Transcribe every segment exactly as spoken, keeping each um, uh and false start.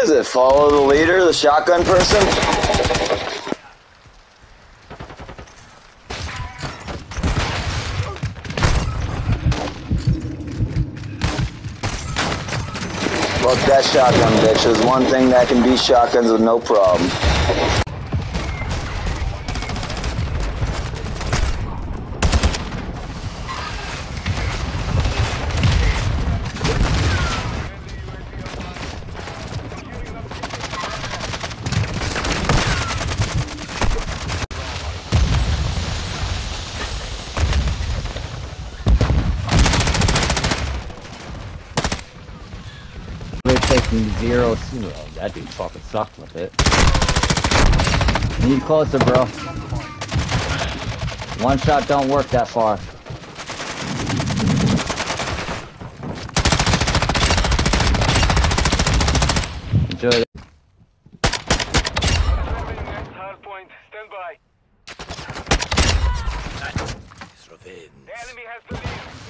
is it? Follow the leader, the shotgun person? Look, that shotgun, bitch. There's one thing that can beat shotguns with no problem. We're taking zero. Oh, that dude fucking sucked with it. Need closer, bro. One shot don't work that far. Enjoy it. Hardpoint, stand by. It's revenge. The enemy has the lead.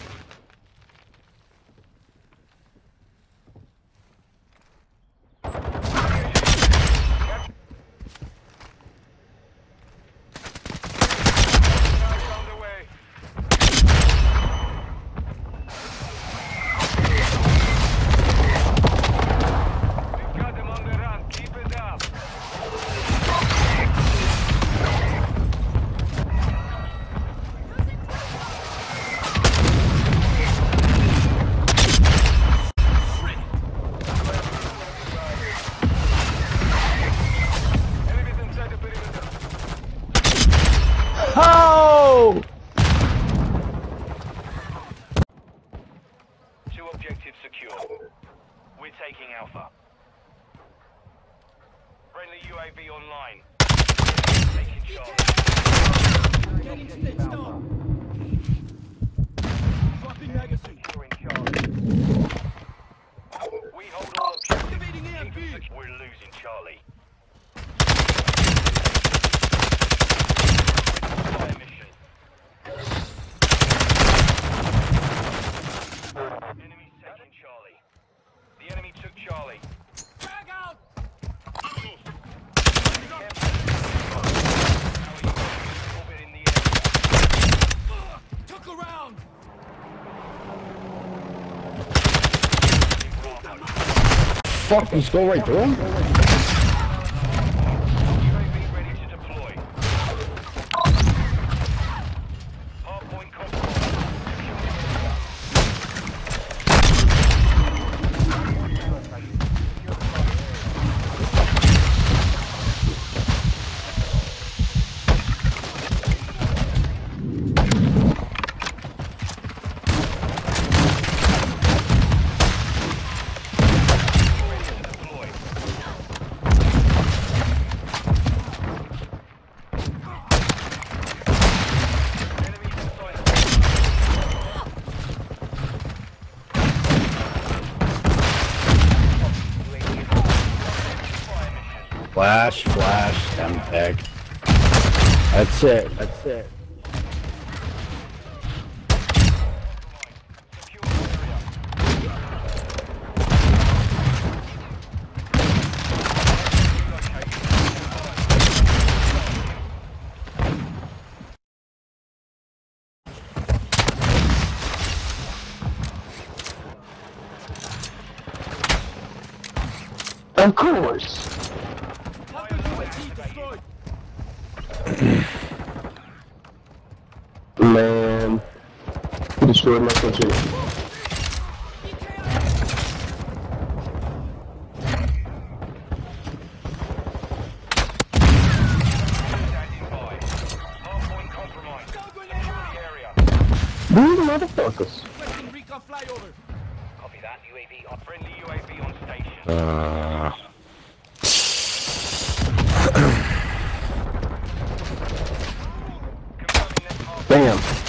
Oh! Two objectives secure. We're taking Alpha. Friendly U A V online. Taking charge. Getting stitched up. Dropping magazine. Securing Charlie. We hold all objectives. Activating A M P. We're losing Charlie. Fire mission. Enemy taking Charlie. The enemy took Charlie. Drag out. Orbit in the area. Took around. Fuck, he's going right through him? U A V ready to deploy. Hardpoint compromised. Flash, flash, stem peg. That's it, that's it. Of course. Man, he destroyed my country. These motherfuckers. Recon flyover. Copy that. U A V on friendly U A V on station. Uh. Confirming that hard- Damn.